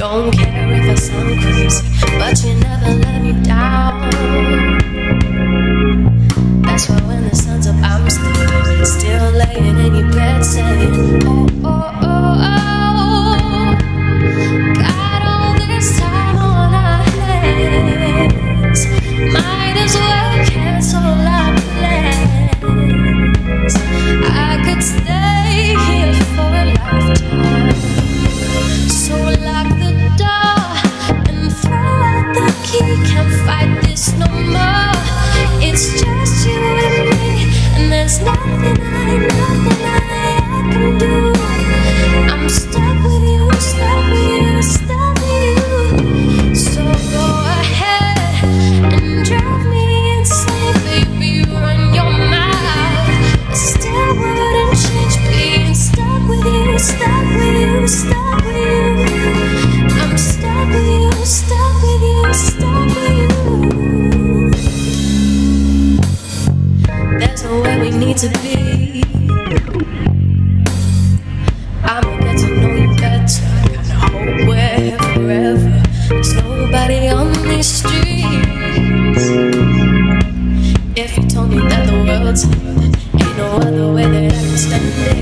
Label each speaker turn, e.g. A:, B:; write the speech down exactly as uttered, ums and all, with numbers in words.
A: Don't care if I sound crazy, but you never let me down. That's why when the sun's up, I'm still, still laying in your bed saying, oh, oh, oh, oh. Got all this time on our hands, might as well cancel our plans. I could stay here for a lifetime, so lock the door and throw out the key. Can't fight this no more. It's just you and me, and there's nothing I, nothing I, I can do. I'm stuck with you, stuck with you, stuck with you. So go ahead and drive me insane, baby, run your mouth. I still wouldn't change being stuck with you, stuck with you, stuck with you. I'm stuck with you, stuck with you, stuck with you. There's nowhere we need to be. I'ma get to know you better. I gotta hope we're here forever. There's nobody on these streets. If you told me that the world's ended, ain't no other way that I can stand it.